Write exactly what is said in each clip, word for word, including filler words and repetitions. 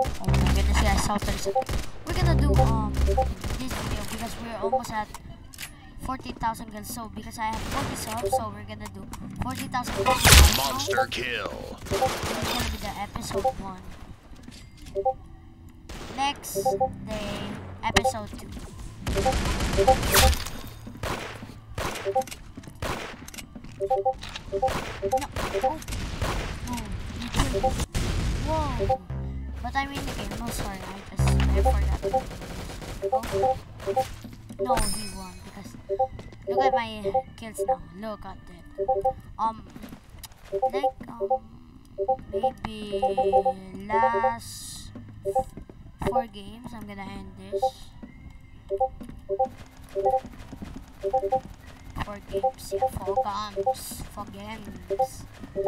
Oh my goodness, yeah, I saw this. We're gonna do um this video because we're almost at forty thousand kills. So because I have forty subs, so we're gonna do forty thousand kills. Monster kill. This is gonna be the episode one. Next day, episode two. No. Oh. Whoa. But I'm in the game. No, sorry. I just I forgot. Oh. No, he won because look at my kills now. Look at that. Um, like um, maybe last four games. I'm gonna end this. Four games, yeah, four games, four games.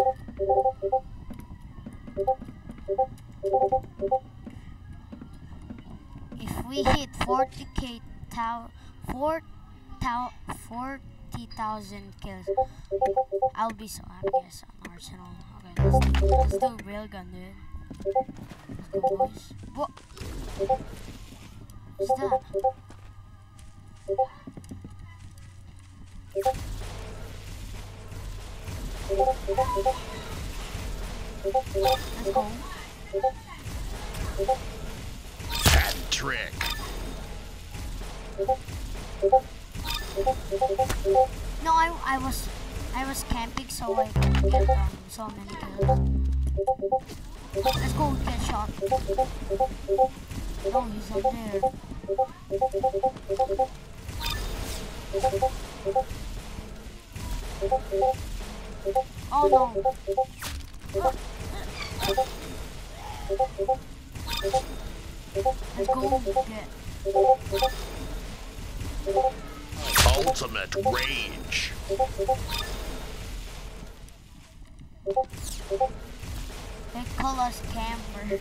If we hit forty K, four forty thousand kills, I'll be so happy. Yes, on Arsenal. Okay, let's do, let's do railgun, dude. Let's go, boys. What? What's that? Let's go. Hat trick. No, I I was I was camping so I could get um so many kills. Let's go get shot. No, he's up there. Oh no. Let's go get. Ultimate rage. They call us camper.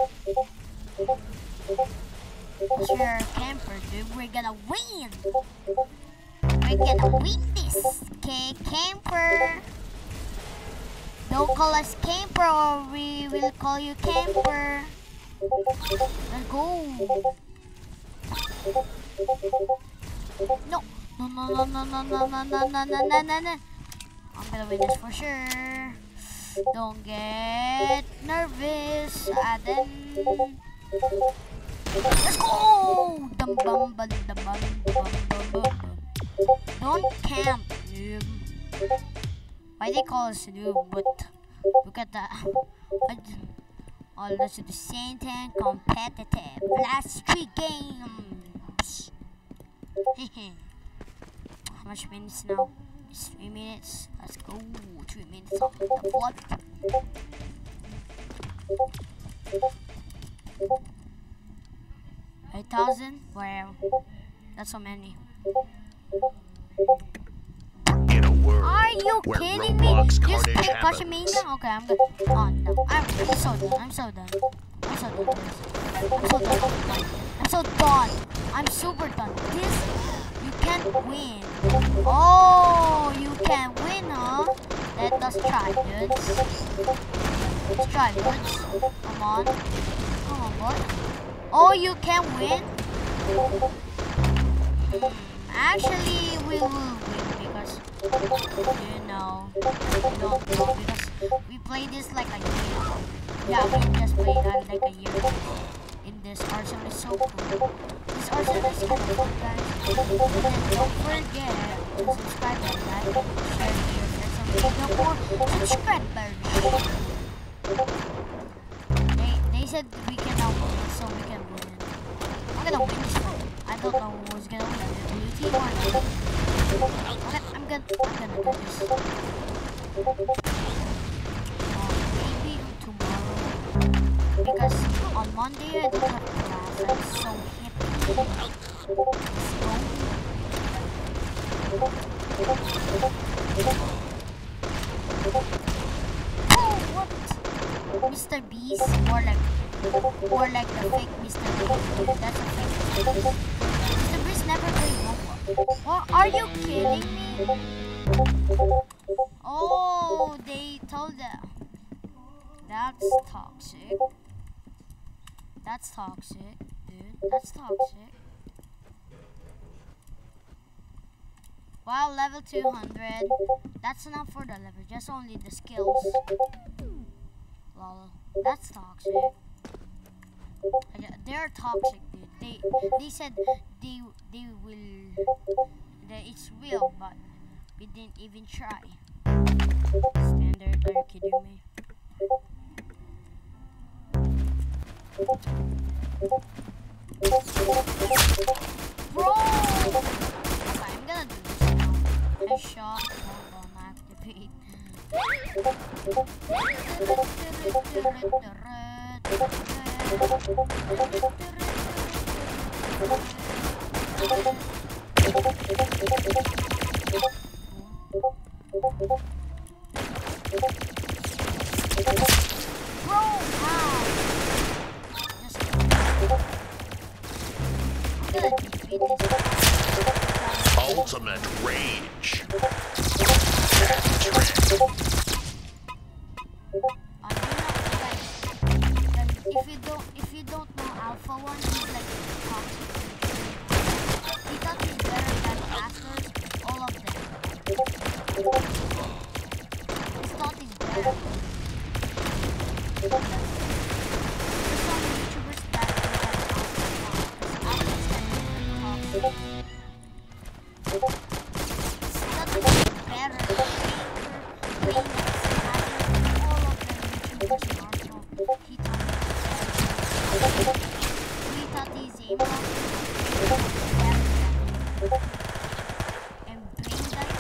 Cause we're a camper, dude. We're gonna win. We're gonna win this. Okay, camper. Don't call us camper or we will call you camper. Let's go. No. No, no, no, no, no, no, no, no, no, no, no, no, no. I'm gonna win this for sure. Don't get nervous, Aden. Let's go! Dum bum bum dum bum bum bum bum. Don't camp, noob. Why they call us noob? But look at that. All this is the same thing, competitive. Last three games. How much minutes now? It's three minutes. Let's go. Three minutes on the blood. Eight thousand? Wow. That's so many. In a world Are you where kidding me? Roblox Just carnage pick happens. Pashmania? Okay, I'm good. Oh no. I'm, I'm so done. I'm so done. I'm so done. I'm so done. I'm so done. I'm super done. This, you can't win. Oh, you can win, huh? Let us try, dudes. Let's try, dudes. Come on. Come on, boy. Oh, you can win? Hmm. Actually, we will win because, you know, we don't know because we played this like a year. Yeah, we just played uh, like a year in this. Arsenal is so cool. This Arsenal is kind of fun, guys. And then don't forget to subscribe and like, share to your friends on video for subscribers. They, they said we can now win, so we can win. I'm gonna win this one. I don't know who's gonna win. The blue team or the... Okay, I'm gonna, I'm gonna do this. Uh, maybe tomorrow. Because on Monday I don't have class. I'm so happy. Let's go. Oh, what? Mister Beast? More like, more like the fake Mister Beast. That's a fake Mister Beast. Mister Beast never played Roblox. Oh, are you kidding me? Oh, they told them. That's toxic. That's toxic, dude. That's toxic. Wow, level two hundred. That's enough for the level, just only the skills. Lol. That's toxic. They're toxic, dude. They they said they they will that it's real, but we didn't even try. Standard, are you kidding me? Bro! Okay, I'm gonna do this now. Headshot, hold on, activate. Bro, how? Just Ultimate rage. Hat trick. If you don't, if you don't know Alpha One, he's like toxic. He thought he's better than Masters, all of them. He thought he's better. There's some YouTubers that are Alpha One, because Alpha One is better. Wayne, all of them YouTubers in Arsenal. He thought we thought he's able and Blaine guys.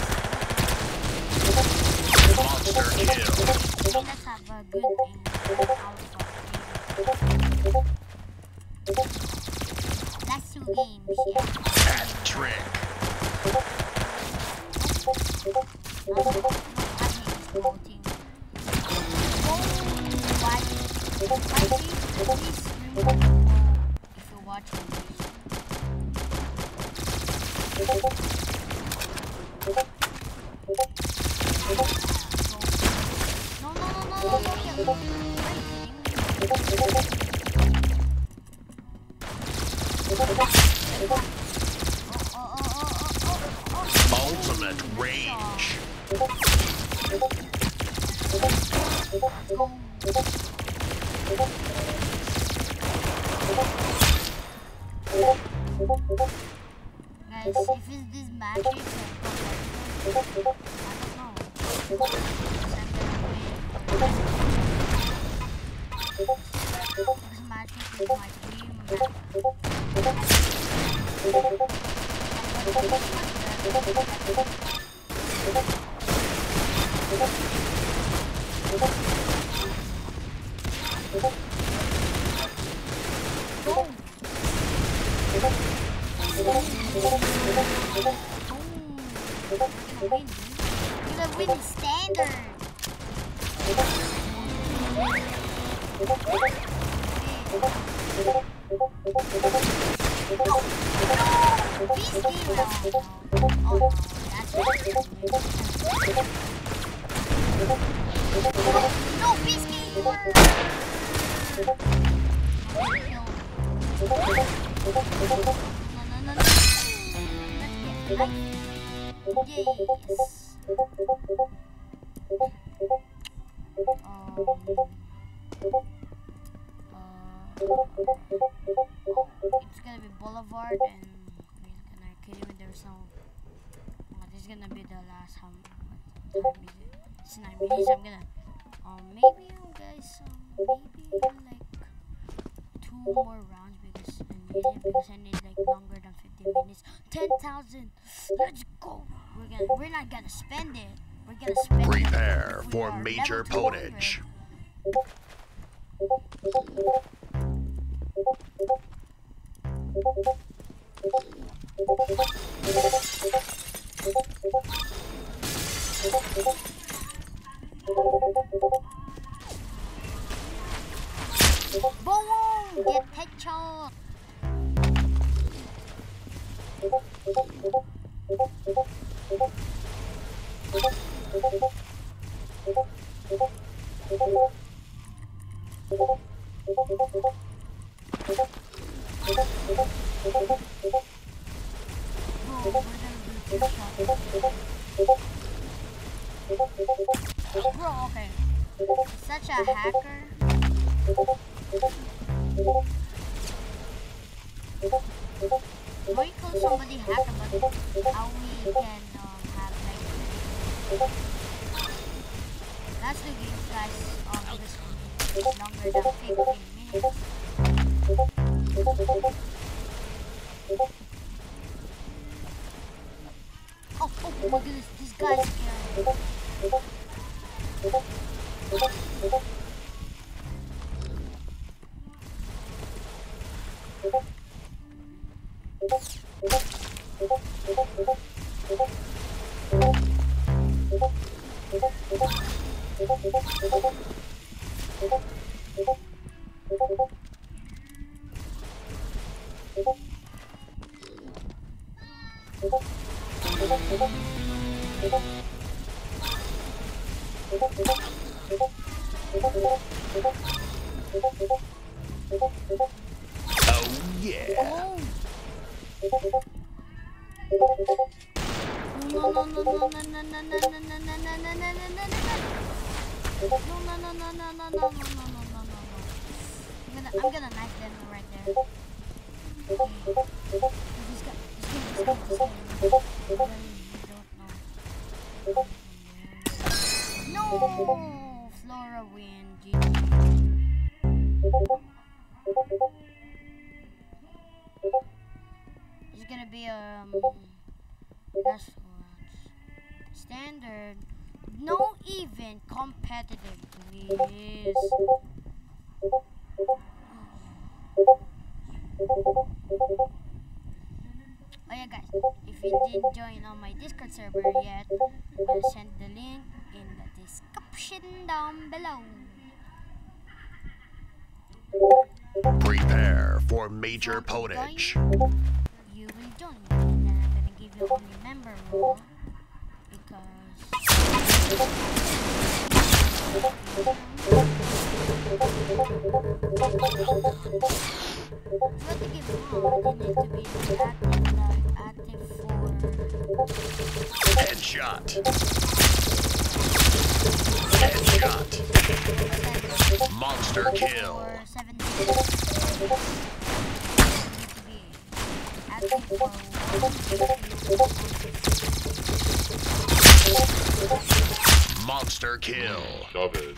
Monster kill. Blaine guys have a good aim. That's two games, yeah. Hat trick. I hate this whole team. Why? Why please, please remove if you're watching this. No, no, no, no, no, no, no, Ultimate rage. Guys, if it's this magic, I don't know. This magic is my dream. You're gonna win standard. No, Biscuit! Yes. Um, uh, it's gonna be Boulevard and we're gonna kill him. There's no. Uh, this is gonna be the last time. What time is it? It's nine minutes. I'm gonna. Um, maybe you guys. Um, maybe like two more rounds because I need it because I need like longer than fifteen minutes. Ten thousand. Let's go. We're gonna. We're not gonna spend it. We're gonna spend Prepare it. for major ponage. Boom! Get headshot. a hacker? Why you call somebody hacker, but how we can um, have like that's the game, guys. Um, this one is longer than fifteen minutes. Oh, oh my goodness, this guy's scary. Oh yeah. Oh. No, no, no, no, no, no, no, no, no, no, no, no, no, no, no, no, no, no. No, no, no, no, no, no, no, no, no, no, no, no, no. I'm gonna, I'm gonna knife them right there. Okay. This guy, this guy, this guy, this guy. I don't know. No, Flora win. G G. It's gonna be um restaurants. Standard. No even competitive, please. Oh yeah guys, if you didn't join on my Discord server yet, I'll send the link in the description down below. Prepare for major potage. You will join, and then I'm gonna give you only member role because what to give role, you need to be active, like active for Headshot. Headshot. Monster kill. for seven days. You need to be active for one. Monster kill. Shove it.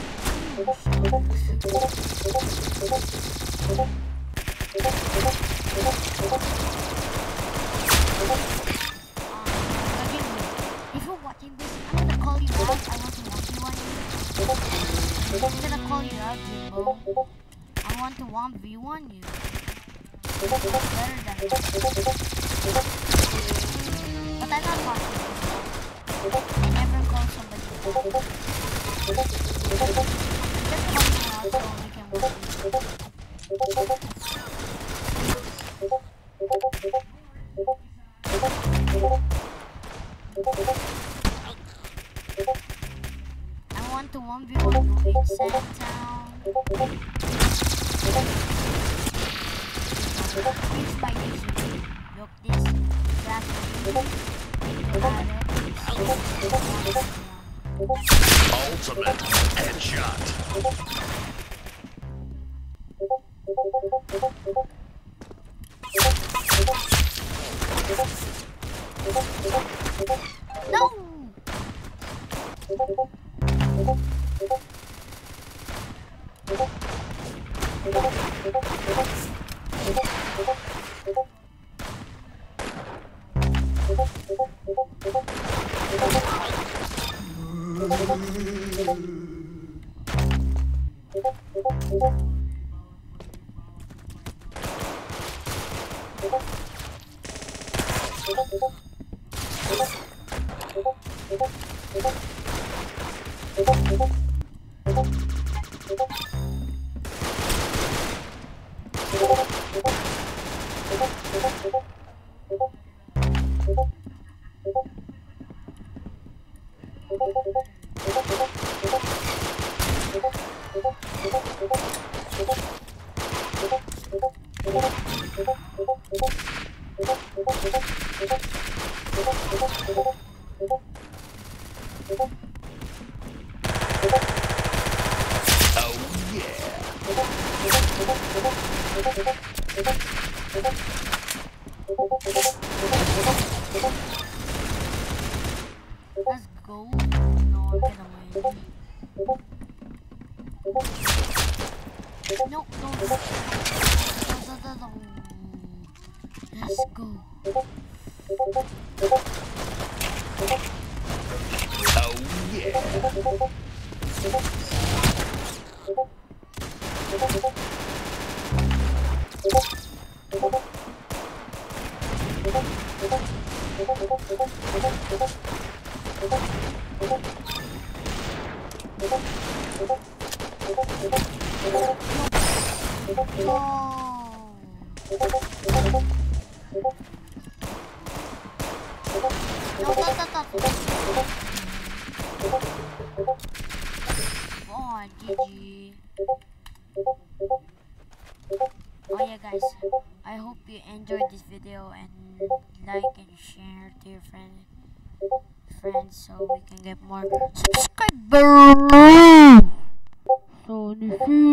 If you're watching this, I'm gonna call you out. I want to one v one you. I'm gonna call you out, Jimbo. I want to one v one you. Better than that. But I'm not watching this. I never call somebody out. Just call me out so we can watch I want to one v one in Sandtown. Here's my username. Look this. That's Ultimate headshot. No! Let's go. No, I'm gonna win. No, no, no, no, no, no. Let's go. Oh yeah. Oh, G G. Oh yeah guys, I hope you enjoyed this video and like and share to your friend, friends so we can get more subscribers. So,